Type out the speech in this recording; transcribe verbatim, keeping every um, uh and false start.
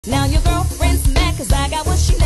Now your girlfriend's mad cause I got what she